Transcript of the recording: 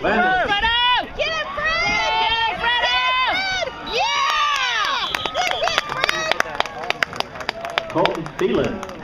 Bandit. Fredo! Get it, Fred! Get it, Fredo! Yeah! Good hit, Fred! Colton Phelan.